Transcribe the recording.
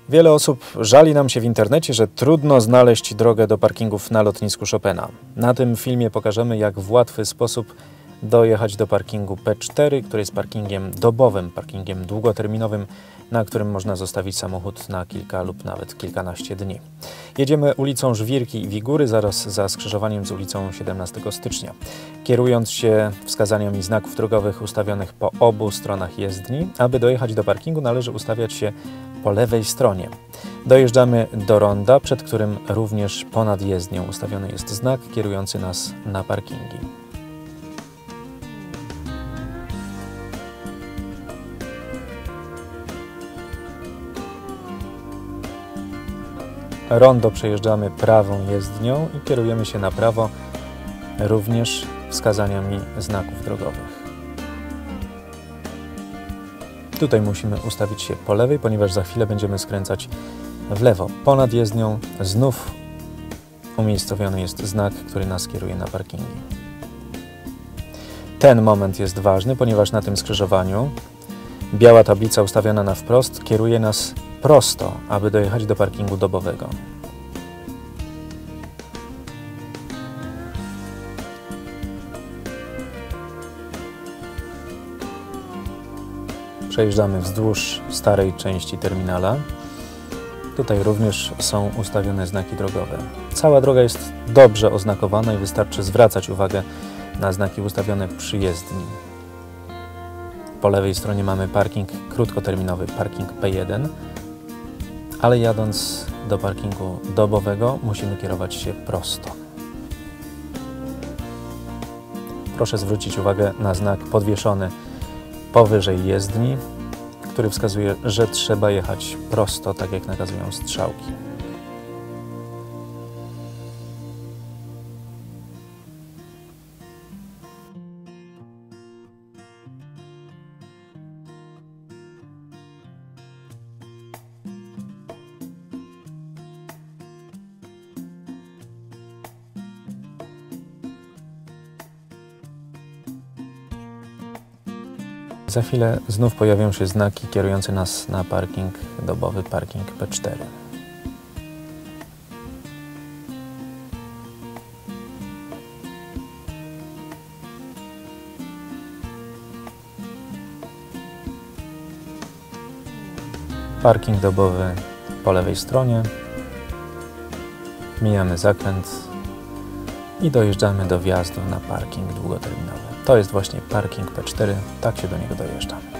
Wiele osób żali nam się w internecie, że trudno znaleźć drogę do parkingów na lotnisku Chopina. Na tym filmie pokażemy, jak w łatwy sposób dojechać do parkingu P4, który jest parkingiem dobowym, parkingiem długoterminowym, na którym można zostawić samochód na kilka lub nawet kilkanaście dni. Jedziemy ulicą Żwirki i Wigury, zaraz za skrzyżowaniem z ulicą 17 stycznia. Kierując się wskazaniami znaków drogowych ustawionych po obu stronach jezdni, aby dojechać do parkingu, należy ustawiać się po lewej stronie. Dojeżdżamy do ronda, przed którym również ponad jezdnią ustawiony jest znak kierujący nas na parkingi. Rondo przejeżdżamy prawą jezdnią i kierujemy się na prawo, również wskazaniami znaków drogowych. Tutaj musimy ustawić się po lewej, ponieważ za chwilę będziemy skręcać w lewo. Ponad jezdnią znów umiejscowiony jest znak, który nas kieruje na parkingi. Ten moment jest ważny, ponieważ na tym skrzyżowaniu biała tablica ustawiona na wprost kieruje nas prosto, aby dojechać do parkingu dobowego. Przejeżdżamy wzdłuż starej części terminala. Tutaj również są ustawione znaki drogowe. Cała droga jest dobrze oznakowana i wystarczy zwracać uwagę na znaki ustawione przy jezdni. Po lewej stronie mamy parking krótkoterminowy, parking P1, ale jadąc do parkingu dobowego musimy kierować się prosto. Proszę zwrócić uwagę na znak podwieszony powyżej jezdni, który wskazuje, że trzeba jechać prosto, tak jak nakazują strzałki. Za chwilę znów pojawią się znaki kierujące nas na parking dobowy, parking P4. Parking dobowy po lewej stronie. Mijamy zakręt i dojeżdżamy do wjazdu na parking długoterminowy. To jest właśnie parking P4, tak się do niego dojeżdża.